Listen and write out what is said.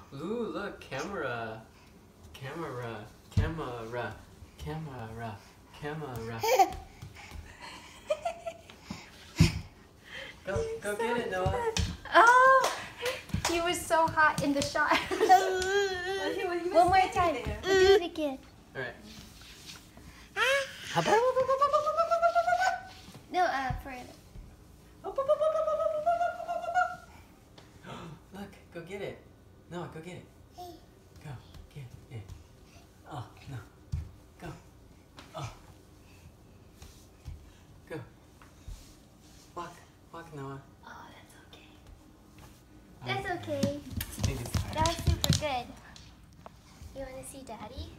Ooh, look, camera. Camera. Camera. Camera. Camera. Go get it, Noah. Oh, he was so hot in the shot. One more time. Do it again. All right. No, for Look, go get it. Noah, go get it. Go get it. Oh, no. Go. Oh. Go. Walk. Walk, Noah. Oh, that's okay. That's okay. Maybe it's hard. That's super good. You want to see Daddy?